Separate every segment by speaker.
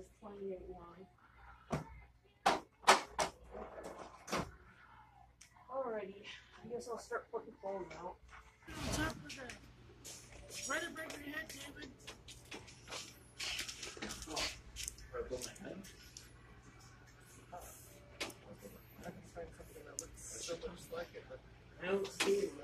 Speaker 1: is 28 long. Alrighty, I guess I'll start putting clothes out.
Speaker 2: On top of the right above your head, David.
Speaker 3: Right above my head?
Speaker 2: I can find something that looks so much like it, but
Speaker 1: I don't see it.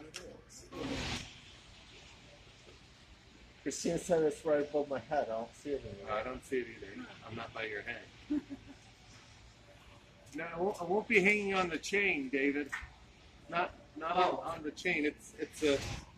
Speaker 3: Christina said it's right above my head. I don't see it anymore.
Speaker 4: I don't see it either. I'm not by your head. No, I won't be hanging on the chain, David. Not on the chain. It's